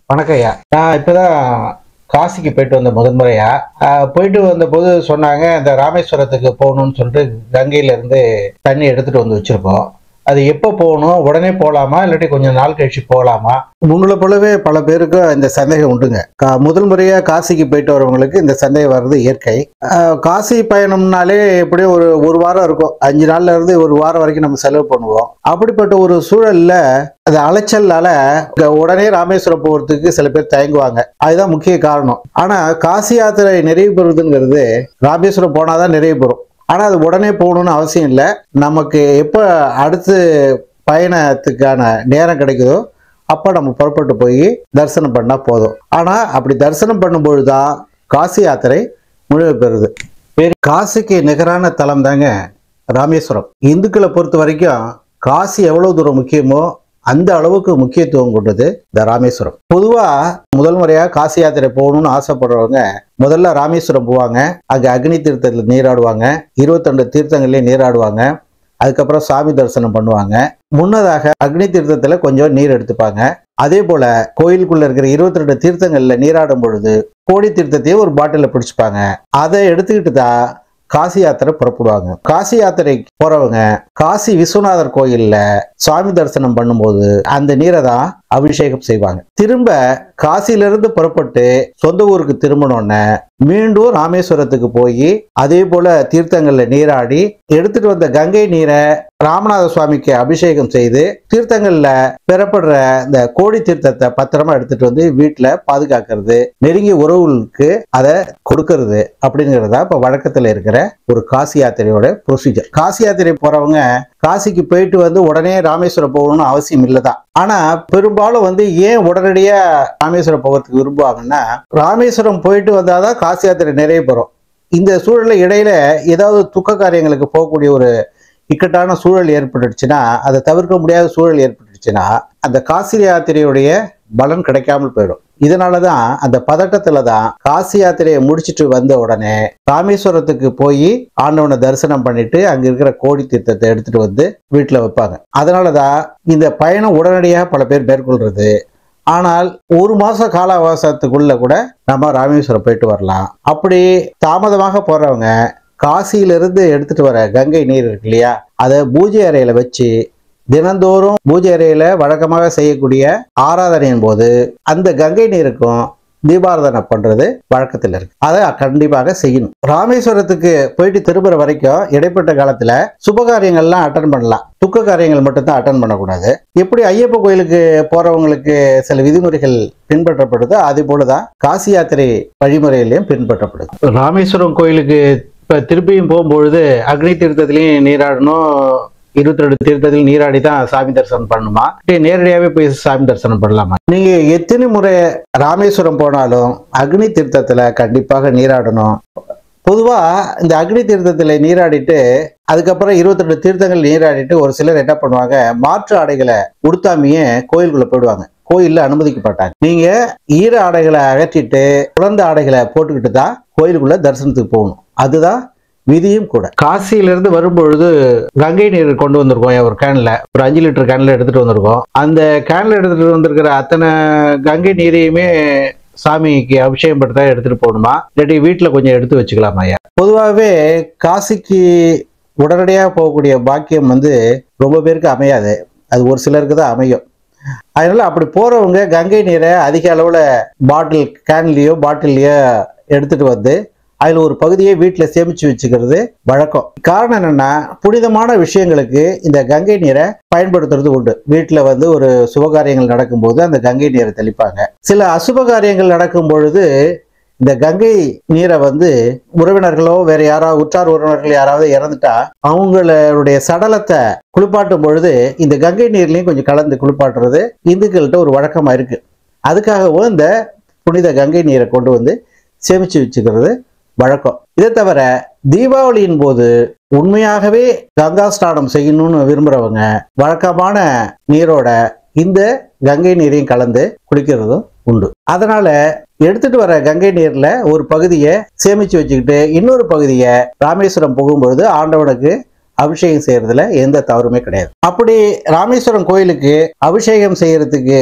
வணக்கம் ஐயா. நான் இப்பதான் காசிக்கு போயிட்டு வந்த முதன்முறையா. போயிட்டு வந்த போது சொன்னாங்க, இந்த ராமேஸ்வரத்துக்கு போகணும்னு சொல்லிட்டு கங்கையில இருந்து தண்ணி எடுத்துட்டு வந்து வச்சிருக்கோம். அது எப்போ போகணும், உடனே போகலாமா இல்லாட்டி கொஞ்சம் நாள் கழிச்சு போகலாமா? உங்களை போலவே பல பேருக்கு இந்த சந்தேகம் உண்டுங்க. முதல் முறையா காசிக்கு போயிட்டு வரவங்களுக்கு இந்த சந்தேகம் வர்றது இயற்கை. காசி பயணம்னாலே எப்படியும் ஒரு வாரம் இருக்கும். 5 நாள்ல இருந்து ஒரு வாரம் வரைக்கும் நம்ம செலவு பண்ணுவோம். அப்படிப்பட்ட ஒரு சூழல்ல அது அலைச்சல்னால உடனே ராமேஸ்வரம் போறதுக்கு சில பேர் தயங்குவாங்க. அதுதான் முக்கிய காரணம். ஆனா காசி யாத்திரை நிறைவு பெறுவதுங்கிறது ராமேஸ்வரம் போனாதான் நிறைவு பெறும். ஆனா அது உடனே போகணும்னு அவசியம் இல்லை. நமக்கு எப்ப அடுத்து பயணத்துக்கான நேரம் கிடைக்குதோ அப்ப நம்ம புறப்பட்டு போய் தரிசனம் பண்ணா போதும். ஆனா அப்படி தரிசனம் பண்ணும்பொழுதுதான் காசி யாத்திரை முடிவு பெறுது. காசிக்கு நிகரான தலம் தாங்க ராமேஸ்வரம். இந்துக்களை பொறுத்த வரைக்கும் காசி எவ்வளவு தூரம் முக்கியமோ அந்த அளவுக்கு முக்கியத்துவம் கொண்டது இந்த ராமேஸ்வரம். பொதுவா முதல் முறையா காசி யாத்திரை போகணும்னு ஆசைப்படுறவங்க முதல்ல ராமேஸ்வரம் போவாங்க. அங்க அக்னி தீர்த்தத்துல நீராடுவாங்க. 22 தீர்த்தங்கள்லயும் நீராடுவாங்க. அதுக்கப்புறம் சாமி தரிசனம் பண்ணுவாங்க. முன்னதாக அக்னி தீர்த்தத்துல கொஞ்சம் நீர் எடுத்துப்பாங்க. அதே போல கோயிலுக்குள்ள இருக்கிற 22 தீர்த்தங்கள்ல நீராடும் பொழுது கோடி தீர்த்தத்தையும் ஒரு பாட்டில பிடிச்சுப்பாங்க. அதை எடுத்துக்கிட்டு தான் காசி யாத்திரை புறப்படுவாங்க. காசி யாத்திரை போறவங்க காசி விஸ்வநாதர் கோயில்ல சுவாமி தரிசனம் பண்ணும்போது அந்த நீரை தான் அபிஷேகம் செய்வாங்க. திரும்ப காசியிலிருந்து புறப்பட்டு சொந்த ஊருக்கு திரும்பணும்னு மீண்டும் ராமேஸ்வரத்துக்கு போய் அதே போல தீர்த்தங்கள்ல நீராடி எடுத்துட்டு வந்த கங்கை நீரை ராமநாதசுவாமிக்கு அபிஷேகம் செய்து தீர்த்தங்கள்ல பெறப்படுற இந்த கோடி தீர்த்தத்தை பத்திரமா எடுத்துட்டு வந்து வீட்டுல பாதுகாக்கிறது, நெருங்கிய உறவுகளுக்கு அதை கொடுக்கறது அப்படிங்கிறதா இப்ப வழக்கத்துல இருக்கிற ஒரு காசி யாத்திரையோட ப்ரொசீஜர். காசி யாத்திரை போறவங்க காசிக்கு போயிட்டு வந்து உடனே ராமேஸ்வரம் போகணும்னு அவசியம் இல்லதான். ஆனா பெரும்பாலும் ஏன் உடனடியா ராமேஸ்வரம் போகிறதுக்கு விரும்புவாங்கன்னா, ராமேஸ்வரம் போயிட்டு வந்தாதான் காசி யாத்திரை நிறைய பெறும். இந்த சூழல்ல இடையில ஏதாவது துக்க காரியங்களுக்கு போகக்கூடிய ஒரு இக்கட்டான சூழல் ஏற்பட்டுச்சுன்னா, அதை தவிர்க்க முடியாத சூழல் ஏற்பட்டுச்சுன்னா அந்த காசி யாத்திரையுடைய பலன் கிடைக்காமல் போயிடும். இதனாலதான் அந்த பதட்டத்துல தான் காசி யாத்திரையை முடிச்சுட்டு வந்த உடனே ராமேஸ்வரத்துக்கு போய் ஆண்டவனை தரிசனம் பண்ணிட்டு அங்க இருக்கிற கோடி தீர்த்தத்தை எடுத்துட்டு வந்து வீட்டுல வைப்பாங்க. அதனாலதான் இந்த பயணம் உடனடியாக பல பேர் மேற்கொள்றது. ஆனால் 1 மாச கால அவகாசத்துக்குள்ள கூட நம்ம ராமேஸ்வரம் போயிட்டு வரலாம். அப்படி தாமதமாக போறவங்க காசியிலிருந்து எடுத்துட்டு வர கங்கை நீர் இருக்கு இல்லையா, அதை பூஜை அறையில வச்சு தினந்தோறும் பூஜை அறையில வழக்கமாக செய்யக்கூடிய ஆராதனையின் போது அந்த கங்கை நீருக்கும் தீபாராதனை பண்றது வழக்கத்தில் இருக்கு. அதை கண்டிப்பாக செய்யணும். ராமேஸ்வரத்துக்கு போயிட்டு திரும்புற வரைக்கும் இடைப்பட்ட காலத்துல சுபகாரியங்கள்லாம் அட்டன் பண்ணலாம், துக்க காரியங்கள் மட்டும்தான் அட்டன் பண்ணக்கூடாது. எப்படி ஐயப்ப கோயிலுக்கு போறவங்களுக்கு சில விதிமுறைகள் பின்பற்றப்படுதோ அதே போலதான் காசி யாத்திரை வழிமுறையிலையும் பின்பற்றப்படுது. ராமேஸ்வரம் கோயிலுக்கு இப்ப திருப்பியும் போகும்பொழுது அக்னி தீர்த்தத்திலையும் நீராடணும், 22 தீர்த்தத்தில் நீராடி தான் சாமி தரிசனம் பண்ணணுமா, நேரடியாவே போய் சாமி தரிசனம் பண்ணலாமா? நீங்க எத்தனை முறை ராமேஸ்வரம் போனாலும் அக்னி தீர்த்தத்துல கண்டிப்பாக நீராடணும். பொதுவா இந்த அக்னி தீர்த்தத்துல நீராடிட்டு அதுக்கப்புறம் 22 தீர்த்தங்கள் நீராடிட்டு ஒரு சிலர் என்ன பண்ணுவாங்க, மாற்று ஆடைகளை உடுத்தாமையே கோயிலுக்குள்ள போயிடுவாங்க. கோயில்ல அனுமதிக்கப்பட்டாங்க. நீங்க ஈர ஆடைகளை அகற்றிட்டு குழந்தை ஆடைகளை போட்டுக்கிட்டு தான் கோயிலுக்குள்ள தரிசனத்துக்கு போகணும். அதுதான் விதியும் கூட. காசியிலிருந்து வரும்பொழுது கங்கை நீர் கொண்டு வந்திருக்கோம். ஒரு கேன்ல, ஒரு 5 லிட்டர் கேன்ல எடுத்துட்டு வந்திருக்கோம். அந்த கேன்ல எடுத்துட்டு வந்திருக்கிற அத்தனை கங்கை நீரையுமே சாமிக்கு அபிஷேகம் படுத்த எடுத்துட்டு போகணுமா, இல்லாட்டி வீட்டுல கொஞ்சம் எடுத்து வச்சுக்கலாமா ஐயா? பொதுவாகவே காசிக்கு உடனடியாக போகக்கூடிய பாக்கியம் ரொம்ப பேருக்கு அமையாது. அது ஒரு சிலருக்கு தான் அமையும். அதனால அப்படி போறவங்க கங்கை நீரை அதிக அளவுல பாட்டில் கேன்லயோ பாட்டில்லையோ எடுத்துட்டு வந்து அதில் ஒரு பகுதியை வீட்டில் சேமிச்சு வச்சுக்கிறது வழக்கம். காரணம் என்னன்னா, புனிதமான விஷயங்களுக்கு இந்த கங்கை நீரை பயன்படுத்துறது உண்டு. வீட்டில் ஒரு சுபகாரியங்கள் நடக்கும்போது அந்த கங்கை நீரை தெளிப்பாங்க. சில அசுபகாரியங்கள் நடக்கும் பொழுது இந்த கங்கை நீரை உறவினர்களோ வேற யாராவது உற்றார் உறவினர்கள் யாராவது இறந்துட்டா அவங்களுடைய சடலத்தை குளிப்பாட்டும் பொழுது இந்த கங்கை நீர்லையும் கொஞ்சம் கலந்து குளிப்பாட்டுறது இந்துக்கள்கிட்ட ஒரு வழக்கமா இருக்கு. அதுக்காகவும் இந்த புனித கங்கை நீரை கொண்டு சேமிச்சு வச்சுக்கிறது வழக்கம். இதை தவிர தீபாவளியின் போது உண்மையாகவே கங்கா ஸ்நானம் செய்யணும்னு விரும்புறவங்க வழக்கமான நீரோட இந்த கங்கை நீரையும் கலந்து குளிக்கிறதும் உண்டு. அதனால எடுத்துட்டு வர கங்கை நீர்ல ஒரு பகுதியை சேமிச்சு வச்சுக்கிட்டு இன்னொரு பகுதியை ராமேஸ்வரம் போகும்பொழுது ஆண்டவனுக்கு அபிஷேகம் செய்யறதுல எந்த தவறுமே கிடையாது. அப்படி ராமேஸ்வரம் கோயிலுக்கு அபிஷேகம் செய்யறதுக்கு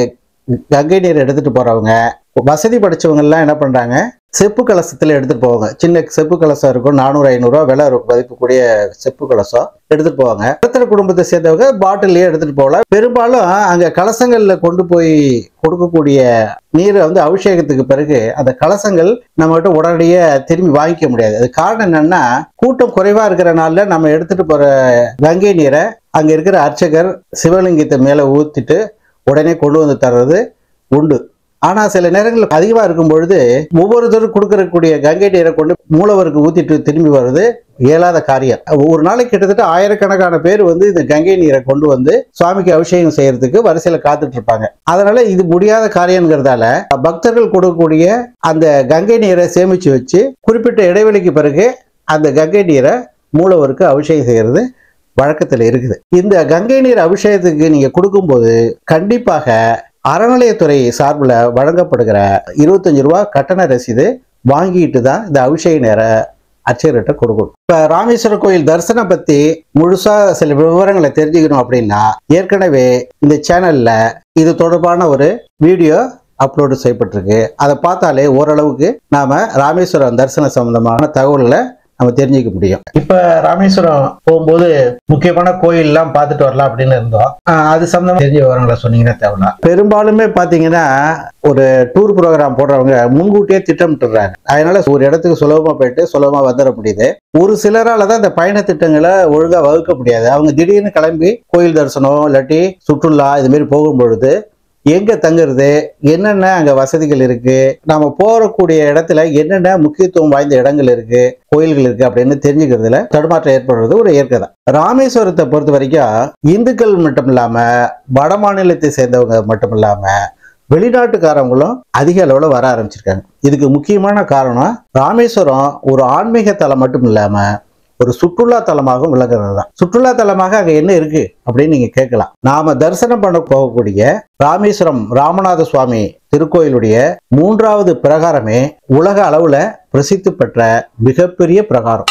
கங்கை நீர் எடுத்துட்டு போறவங்க வசதி படைச்சவங்க எல்லாம் என்ன பண்றாங்க, செப்பு கலசத்துல எடுத்துட்டு போவாங்க. சின்ன செப்பு கலசம் இருக்கும், 400-500 விலை மதிப்புக்கூடிய செப்பு கலசம் எடுத்துட்டு போவாங்க. இடத்துல குடும்பத்தை சேர்ந்தவங்க பாட்டிலேயே எடுத்துட்டு போகலாம். பெரும்பாலும் அங்க கலசங்கள்ல கொண்டு போய் கொடுக்கக்கூடிய நீரை வந்து அபிஷேகத்துக்கு பிறகு அந்த கலசங்கள் நம்ம கிட்ட உடனடியே திரும்பி வாங்கிக்க முடியாது. அது காரணம் என்னன்னா, கூட்டம் குறைவா இருக்கிறனால நம்ம எடுத்துட்டு போற கங்கை நீரை அங்க இருக்கிற அர்ச்சகர் சிவலிங்கத்தை மேல ஊத்திட்டு உடனே கொண்டு வந்து தர்றது உண்டு. ஆனா சில நேரங்கள் அதிகமா இருக்கும் பொழுது ஒவ்வொருத்தரும் கொடுக்கக்கூடிய கங்கை நீரை கொண்டு மூலவருக்கு ஊத்திட்டு திரும்பி வருது இயலாத காரியம். ஒரு நாளைக்கு கிட்டத்தட்ட ஆயிரக்கணக்கான பேர் வந்து இந்த கங்கை நீரை கொண்டு வந்து சுவாமிக்கு அபிஷேகம் செய்யறதுக்கு வரிசையில காத்துட்டு இருப்பாங்க. அதனால இது முடியாத காரியங்கிறதால பக்தர்கள் கொடுக்கக்கூடிய அந்த கங்கை நீரை சேமிச்சு வச்சு குறிப்பிட்ட இடைவெளிக்கு பிறகு அந்த கங்கை நீரை மூலவருக்கு அபிஷேகம் செய்யறது வழக்கத்தில் இருக்குது. இந்த கங்கை நீர் அபிஷேகத்துக்கு நீங்க கொடுக்கும்போது கண்டிப்பாக அறநிலையத்துறை சார்பில் வழங்கப்படுகிற 25 ரூபா கட்டண ரசீது வாங்கிட்டு தான் இந்த அபிஷேக நேர அர்ச்சகர்கிட்ட கொடுக்கணும். இப்ப ராமேஸ்வரம் கோயில் தரிசனம் பத்தி முழுசா சில விவரங்களை தெரிஞ்சுக்கணும் அப்படின்னா ஏற்கனவே இந்த சேனல்ல இது தொடர்பான ஒரு வீடியோ அப்லோடு செய்யப்பட்டிருக்கு. அதை பார்த்தாலே ஓரளவுக்கு நாம ராமேஸ்வரம் தரிசன சம்பந்தமான தகவல்களை நம்ம தெரிஞ்சுக்க முடியும். இப்ப ராமேஸ்வரம் போகும்போது முக்கியமான கோயில் எல்லாம் பார்த்துட்டு வரலாம் அப்படின்னு இருந்தோம். அது சம்பந்தமா தெரிஞ்ச விவரங்களை சொன்னீங்கன்னா தேவையில்ல. பெரும்பாலுமே பாத்தீங்கன்னா ஒரு டூர் ப்ரோக்ராம் போடுறவங்க முன்கூட்டியே திட்டமிட்டுறாங்க. அதனால ஒரு இடத்துக்கு சுலபமா போயிட்டு சுலபமா வந்துட முடியுது. ஒரு சிலரால தான் இந்த பயண திட்டங்களை ஒழுங்கா வகுக்க முடியாது. அவங்க திடீர்னு கிளம்பி கோயில் தரிசனம் இல்லாட்டி சுற்றுலா இது மாதிரி போகும் பொழுது எங்க தங்குறது, என்னென்ன அங்க வசதிகள் இருக்கு, நாம போறக்கூடிய இடத்துல என்னென்ன முக்கியத்துவம் வாய்ந்த இடங்கள் இருக்கு, கோயில்கள் இருக்கு அப்படின்னு தெரிஞ்சுக்கிறதுல தடுமாற்றம் ஏற்படுறது ஒரு இயற்கை தான். ராமேஸ்வரத்தை பொறுத்த வரைக்கும் இந்துக்கள் மட்டும் இல்லாம வட மாநிலத்தை சேர்ந்தவங்க மட்டும் இல்லாம வெளிநாட்டுக்காரங்களும் அதிக அளவுல வர ஆரம்பிச்சிருக்காங்க. இதுக்கு முக்கியமான காரணம் ராமேஸ்வரம் ஒரு ஆன்மீக தலம் மட்டும் இல்லாம ஒரு சுற்றுலா தலமாக விளங்குறது தான். சுற்றுலா தலமாக அங்க என்ன இருக்கு அப்படின்னு நீங்க கேட்கலாம். நாம தரிசனம் பண்ண போகக்கூடிய ராமேஸ்வரம் ராமநாதசுவாமி திருக்கோயிலுடைய 3வது பிரகாரமே உலக அளவுல பிரசித்தி பெற்ற மிகப்பெரிய பிரகாரம்.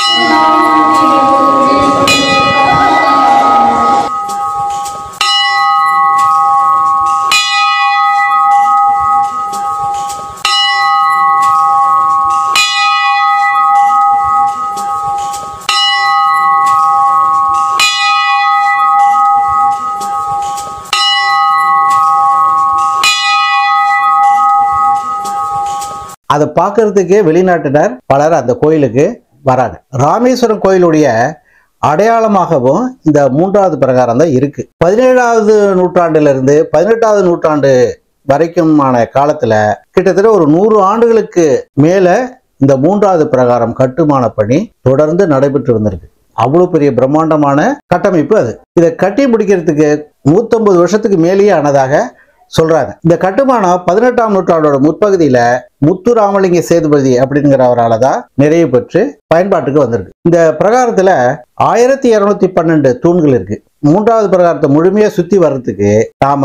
அதை பார்க்கறதுக்கே வெளிநாட்டினர் பலர் அந்த கோயிலுக்கு வராங்க. ராமேஸ்வரம் கோயிலுடைய அடையாளமாகவும் இந்த 3வது பிரகாரம் தான் இருக்கு. 17வது நூற்றாண்டுல இருந்து 18வது நூற்றாண்டு வரைக்குமான காலத்துல கிட்டத்தட்ட ஒரு 100 ஆண்டுகளுக்கு மேல இந்த 3வது பிரகாரம் கட்டுமான பணி தொடர்ந்து நடைபெற்று வந்திருக்கு. அவ்வளவு பெரிய பிரம்மாண்டமான கட்டமைப்பு அது. இதை கட்டி முடிக்கிறதுக்கு 150 வருஷத்துக்கு மேலேயே ஆனதாக சொல்றாங்க. இந்த கட்டுமானம் 18ஆம் நூற்றாண்டோட முற்பகுதியில முத்துராமலிங்க சேதுபதி அப்படிங்கிறவரால தான் நிறைவு பெற்று பயன்பாட்டுக்கு வந்திருக்கு. இந்த பிரகாரத்துல 1212 தூண்கள் இருக்கு. 3வது பிரகாரத்தை முழுமையா சுத்தி வர்றதுக்கு நாம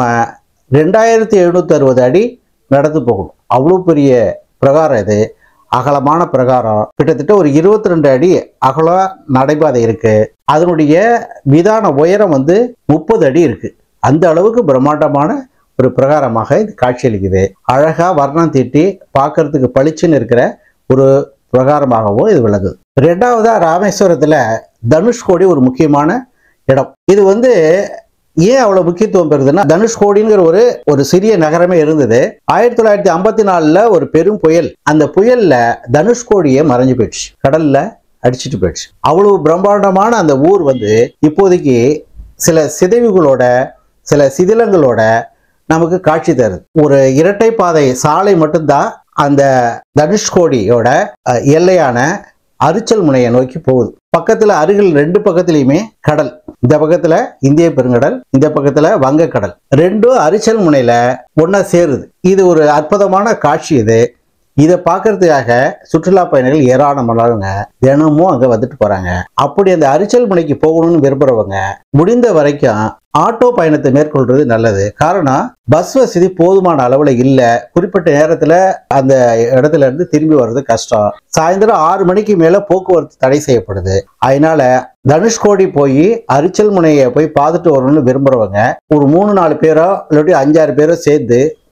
2760 அடி நடந்து போகணும். அவ்வளவு பெரிய பிரகாரம் இது. அகலமான பிரகாரம், கிட்டத்தட்ட ஒரு 22 அடி அகலம் நடைபாதை இருக்கு. அதனுடைய விதான உயரம் வந்து 30 அடி இருக்கு. அந்த அளவுக்கு பிரம்மாண்டமான ஒரு பிரகாரமாக இது காட்சியளிக்குது. அழகா வர்ணம் தீட்டி பார்க்கறதுக்கு பளிச்சுன்னு இருக்கிற ஒரு பிரகாரமாகவும் இது விளங்குது. 2வதா ராமேஸ்வரத்துல தனுஷ்கோடி ஒரு முக்கியமான இடம். இது வந்து ஏன் அவ்வளவு முக்கியத்துவம் பெறுதுன்னா, தனுஷ்கோடிங்கிற ஒரு சிறிய நகரமே இருந்தது. 1954ல ஒரு பெரும் புயல், அந்த புயல்ல தனுஷ்கோடியே மறைஞ்சு போயிடுச்சு, கடல்ல அடிச்சுட்டு போயிடுச்சு. அவ்வளவு பிரம்மாண்டமான அந்த ஊர் வந்து இப்போதைக்கு சில சிதைவுகளோட சில சிதிலங்களோட நமக்கு காட்சி தருது. ஒரு இரட்டை பாதை சாலை மட்டும்தான் அந்த தனுஷ்கோடியோட எல்லையான அரிச்சல் முனையை நோக்கி போகுது. பக்கத்துல அருகில் 2 பக்கத்திலையுமே கடல். இந்த பக்கத்துல இந்திய பெருங்கடல், இந்த பக்கத்துல வங்கக்கடல். ரெண்டும் அரிச்சல் முனையில ஒன்னா சேருது. இது ஒரு அற்புதமான காட்சி. இது இதை பார்க்கறதுக்காக சுற்றுலா பயணிகள் ஏராளமானவங்க தினமும் அங்க வந்துட்டு போறாங்க. அப்படி அந்த அரிச்சல் முனைக்கு போகணும்னு விரும்புறவங்க முடிந்த வரைக்கும் ஆட்டோ பயணத்தை மேற்கொள்றது நல்லது. காரணம், பஸ் வசதி போதுமான அளவுல இல்ல. குறிப்பிட்ட நேரத்துல அந்த இடத்துல இருந்து திரும்பி வர்றது கஷ்டம். சாயந்தரம் 6 மணிக்கு மேல போக்குவரத்து தடை செய்யப்படுது. அதனால தனுஷ்கோடி போய் அரிச்சல் முனையை போய் பார்த்துட்டு வரணும்னு விரும்புறவங்க ஒரு 3-4 பேரோ இல்லாட்டி 5-6 பேரோ சேர்ந்து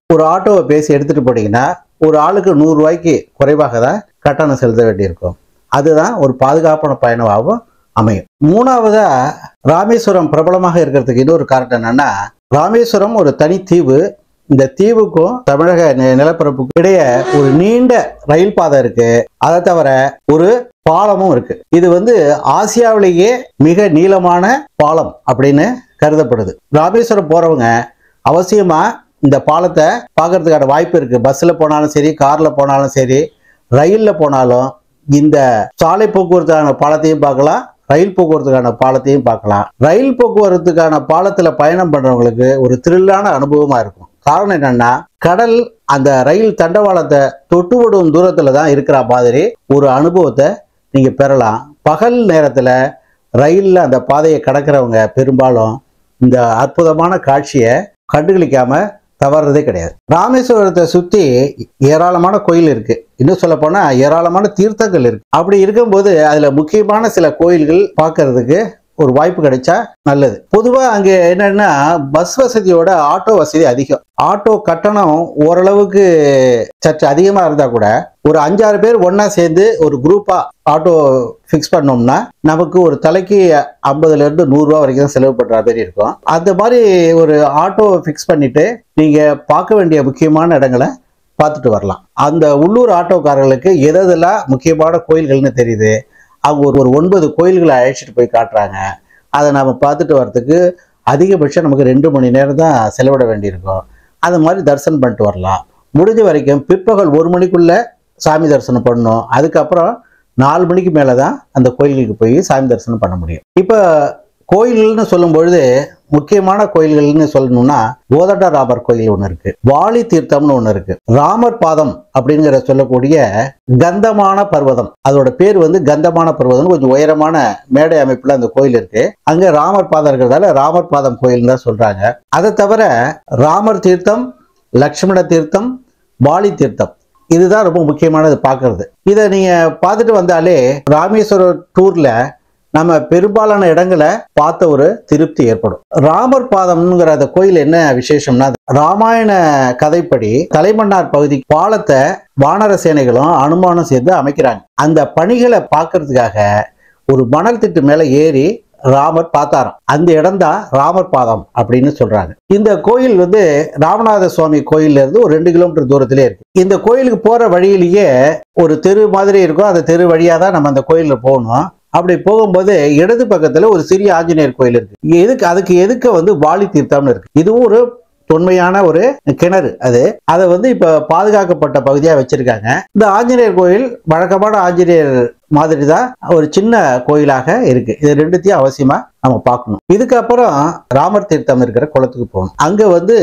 ஒரு ஆட்டோவை பேசி எடுத்துட்டு போனீங்கன்னா ஒரு ஆளுக்கு 100 ரூபாய்க்கு குறைவாக தான் கட்டணம் செலுத்த வேண்டியிருக்கும். அதுதான் ஒரு பாதுகாப்பான பயணமாகவும் அமையும். மூணாவதா, ராமேஸ்வரம் பிரபலமாக இருக்கிறதுக்கு இன்னொரு காரணம் என்னன்னா, ராமேஸ்வரம் ஒரு தனி தீவு. இந்த தீவுக்கும் தமிழக நிலப்பரப்புக்கும் இடையே ஒரு நீண்ட ரயில் பாதை இருக்கு. அதை தவிர ஒரு பாலமும் இருக்கு. இது ஆசியாவிலேயே மிக நீளமான பாலம் அப்படின்னு கருதப்படுது. ராமேஸ்வரம் போறவங்க அவசியமா இந்த பாலத்தை பார்க்கறதுக்கான வாய்ப்பு இருக்கு. பஸ்ல போனாலும் சரி, கார்ல போனாலும் சரி, ரயில்ல போனாலும் இந்த சாலை போக்குவரத்துக்கான பாலத்தையும் பார்க்கலாம், ரயில் போக்குவரத்துக்கான பாலத்தையும் பார்க்கலாம். ரயில் போக்குவரத்துக்கான பாலத்துல பயணம் பண்றவங்களுக்கு ஒரு த்ரில்லான அனுபவமா இருக்கும். காரணம் என்னன்னா, கடல் அந்த ரயில் தண்டவாளத்தை தொட்டுவிடும் தூரத்துல தான் இருக்கிற மாதிரி ஒரு அனுபவத்தை நீங்க பெறலாம். பகல் நேரத்துல ரயில்ல அந்த பாதையை கடக்கிறவங்க பெரும்பாலும் இந்த அற்புதமான காட்சியை கண்டுகளிக்காம தவறுறதே கிடையாது. ராமேஸ்வரத்தை சுத்தி ஏராளமான கோயில் இருக்கு. இன்னும் சொல்ல போனா ஏராளமான தீர்த்தங்கள் இருக்கு. அப்படி இருக்கும்போது அதுல முக்கியமான சில கோயில்கள் பார்க்கறதுக்கு ஒரு வாய்ப்பு கிடைச்சா நல்லது. பொதுவா அங்க என்னன்னா, பஸ் வசதியோட ஆட்டோ வசதி அதிகம். ஆட்டோ கட்டணம் ஓரளவுக்கு சற்று அதிகமா இருந்தா கூட ஒரு 5-6 பேர் ஒன்னா சேர்ந்து ஒரு குரூப்பா ஆட்டோ பிக்ஸ் பண்ணோம்னா நமக்கு ஒரு தலைக்கு 50ல இருந்து 100 ரூபாய் வரைக்கும் செலவு பண்ற மாதிரி இருக்கும். அந்த மாதிரி ஒரு ஆட்டோ பிக்ஸ் பண்ணிட்டு நீங்க பார்க்க வேண்டிய முக்கியமான இடங்களை பார்த்துட்டு வரலாம். அந்த உள்ளூர் ஆட்டோக்காரர்களுக்கு எதெல்லாம் முக்கியமான கோயில்கள்னு தெரியுது. அவங்க ஒரு 9 கோயில்களை அழைச்சிட்டு போய் காட்டுறாங்க. அதை நாம பார்த்துட்டு வர்றதுக்கு அதிகபட்சம் நமக்கு 2 மணி நேரம் தான் செலவிட வேண்டியிருக்கும். அது மாதிரி தரிசனம் பண்ணிட்டு வரலாம். முடிஞ்ச வரைக்கும் பிற்பகல் 1 மணிக்குள்ள சாமி தரிசனம் பண்ணணும். அதுக்கப்புறம் 4 மணிக்கு மேலதான் அந்த கோயிலுக்கு போய் சாமி தரிசனம் பண்ண முடியும். இப்ப கோயில்கள்னு சொல்லும் பொழுது முக்கியமான கோயில்கள்னு சொல்லணும்னா கோதண்ட ராமர் கோயில் ஒண்ணு இருக்கு, வாலி தீர்த்தம்னு ஒண்ணு இருக்கு, ராமர் பாதம் அப்படிங்கிற சொல்லக்கூடிய கந்தமான பர்வதம். அதோட பேர் கந்தமான பர்வதம். கொஞ்சம் உயரமான மேடை அமைப்புல அந்த கோயில் இருக்கு. அங்க ராமர் பாதம் இருக்கிறதால ராமர் பாதம் கோயில் தான் சொல்றாங்க. அதை தவிர ராமர் தீர்த்தம், லக்ஷ்மண தீர்த்தம், வாலி தீர்த்தம், இதுதான் ரொம்ப முக்கியமானது பார்க்கறது. இதை நீங்க பார்த்துட்டு வந்தாலே ராமேஸ்வரம் டூர்ல நம்ம பெரும்பாலான இடங்களை பார்த்த ஒரு திருப்தி ஏற்படும். ராமர் பாதம்ங்கிற அந்த கோயில் என்ன விசேஷம்னா, ராமாயண கதைப்படி தலைமன்னார் பகுதி பாலத்தை வானர சேனைகளும் அனுமானம் சேர்ந்து அமைக்கிறாங்க. அந்த பணிகளை பார்க்கறதுக்காக ஒரு மணல் திட்டு மேல ஏறி ராமர் பார்த்தாராம். அந்த இடம் தான் ராமர் பாதம் அப்படின்னு சொல்றாங்க. இந்த கோயில் ராமநாதசுவாமி கோயில்ல இருந்து ஒரு 2 கிலோமீட்டர் தூரத்திலே இருக்கு. இந்த கோயிலுக்கு போற வழியிலேயே ஒரு தெரு மாதிரி இருக்கும். அந்த தெரு வழியா தான் நம்ம அந்த கோயில்ல போகணும். அப்படி போகும்போது இடது பக்கத்துல ஒரு சிறிய ஆஞ்சநேயர் கோயில் இருக்கு. அதுக்கு எதுக்க வாலி தீர்த்தம்னு இருக்கு. இதுவும் ஒரு தொன்மையான ஒரு கிணறு. அதை இப்ப பாதுகாக்கப்பட்ட பகுதியா வச்சிருக்காங்க. இந்த ஆஞ்சநேயர் கோயில் வழக்கமான ஆஞ்சநேயர் மாதிரி தான் ஒரு சின்ன கோயிலாக இருக்கு. இது ரெண்டுத்தையும் அவசியமா நம்ம பார்க்கணும். இதுக்கப்புறம் ராமர் தீர்த்தம் இருக்கிற குளத்துக்கு போகணும். அங்க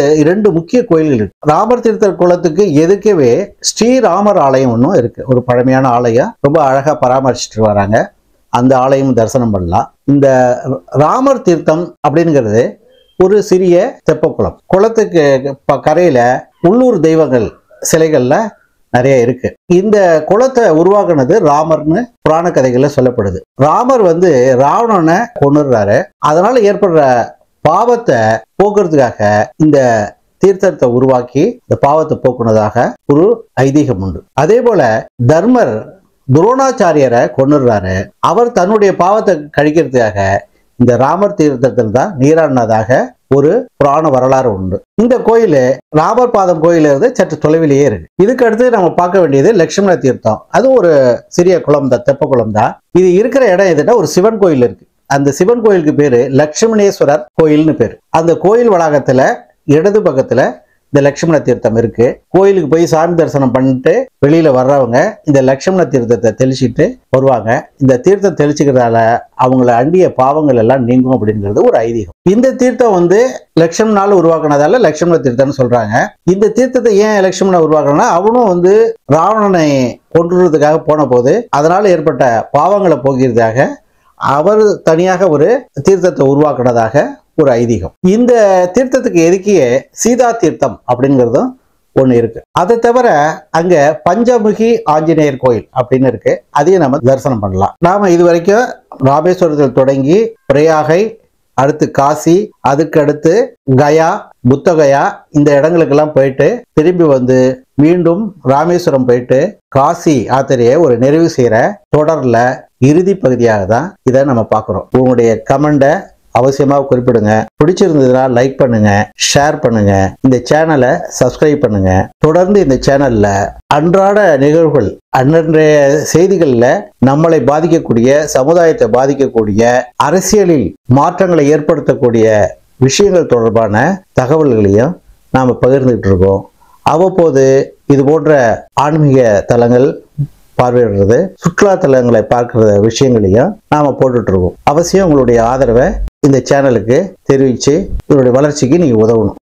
2 முக்கிய கோயில்கள் இருக்கு. ராமர் தீர்த்த குளத்துக்கு எதுக்கவே ஸ்ரீராமர் ஆலயம் ஒன்றும் இருக்கு. ஒரு பழமையான ஆலயம், ரொம்ப அழகா பராமரிச்சுட்டு வராங்க. அந்த ஆலயம் தரிசனம் பண்ணலாம். இந்த ராமர் தீர்த்தம் அப்படிங்கிறது ஒரு சிறிய தெப்பக்குளம். குளத்துக்கு கரையில உள்ளூர் தெய்வங்கள் சிலைகள்ல நிறைய இருக்கு. இந்த குளத்தை உருவாக்குனது ராமர்னு புராண கதைகள்ல சொல்லப்படுது. ராமர் ராவணனை கொன்னுறாரு. அதனால ஏற்படுற பாவத்தை போக்குறதுக்காக இந்த தீர்த்தத்தை உருவாக்கி இந்த பாவத்தை போக்குனதாக ஒரு ஐதீகம் உண்டு. அதே போல தர்மர் துரோணாச்சாரியரை கொன்னுறாரு. அவர் தன்னுடைய பாவத்தை கழிக்கிறதுக்காக இந்த ராமர் தீர்த்தத்தில் தான் நீராடினதாக ஒரு புராண வரலாறு உண்டு. இந்த கோயில் ராமர் பாதம் கோயில இருந்து சற்று தொலைவிலேயே இருக்கு. இதுக்கு அடுத்து நம்ம பார்க்க வேண்டியது லட்சுமண தீர்த்தம். அது ஒரு சிறிய குளம் தான், தெப்ப குளம் தான். இது இருக்கிற இடம் எதுன்னா ஒரு சிவன் கோயில் இருக்கு. அந்த சிவன் கோயிலுக்கு பேரு லட்சுமணேஸ்வரர் கோயில்னு பேரு. அந்த கோயில் வளாகத்துல இடது பக்கத்துல இந்த லட்சுமண தீர்த்தம் இருக்கு. கோயிலுக்கு போய் சாமி தரிசனம் பண்ணிட்டு வெளியில வர்றவங்க இந்த லட்சுமண தீர்த்தத்தை தெளிச்சிட்டு வருவாங்க. இந்த தீர்த்தம் தெளிச்சுக்கிறதால அவங்கள அண்டிய பாவங்கள் எல்லாம் நீங்கும் அப்படிங்கிறது ஒரு ஐதீகம். இந்த தீர்த்தம் லட்சுமணால உருவாக்குனதால லட்சுமண தீர்த்தம்னு சொல்றாங்க. இந்த தீர்த்தத்தை ஏன் லட்சுமண உருவாக்குனா, அவனும் ராவணனை கொன்றுறதுக்காக போன போது அதனால ஏற்பட்ட பாவங்களை போகிறதுக்காக அவர் தனியாக ஒரு தீர்த்தத்தை உருவாக்குனதாக ஒரு ஐதீகம். இந்த தீர்த்தத்துக்கு எதுக்கிய சீதா தீர்த்தம் அப்படிங்கிறதும் ஒண்ணு இருக்கு. அதை தவிர அங்க பஞ்சமுகி ஆஞ்சநேயர் கோயில் அப்படின்னு இருக்கு. அதையும் நம்ம தரிசனம் பண்ணலாம். நாம இது வரைக்கும் ராமேஸ்வரத்தில் தொடங்கி பிரயாகை, அடுத்து காசி, அதுக்கு அடுத்து கயா, புத்தகயா, இந்த இடங்களுக்கெல்லாம் போயிட்டு திரும்பி வந்து மீண்டும் ராமேஸ்வரம் போயிட்டு காசி யாத்திரையை ஒரு நிறைவு செய்யற தொடர்ல இறுதி பகுதியாக தான் இதை நம்ம பார்க்கிறோம். உங்களுடைய கமெண்ட அவசியமா குறிப்பிடுங்க. பிடிச்சிருந்ததுன்னா லைக் பண்ணுங்க, ஷேர் பண்ணுங்க, இந்த சேனலை சப்ஸ்கிரைப் பண்ணுங்க. தொடர்ந்து இந்த சேனல்ல அன்றாட நிகழ்வுகள், அன்றைய செய்திகள்ல நம்மளை பாதிக்கக்கூடிய, சமுதாயத்தை பாதிக்கக்கூடிய, அரசியலில் மாற்றங்களை ஏற்படுத்தக்கூடிய விஷயங்கள் தொடர்பான தகவல்களையும் நாம பகிர்ந்துட்டு இருக்கோம். அவ்வப்போது இது போன்ற ஆன்மீக தலங்கள் பார்வையிடுறது, சுற்றுலா தலங்களை பார்க்கிற விஷயங்களையும் நாம போட்டுட்டு இருக்கோம். அவசியம் உங்களுடைய ஆதரவை இந்த சேனலுக்கு தெரிவிச்சு இதனுடைய வளர்ச்சிக்கு நீங்க உதவணும்.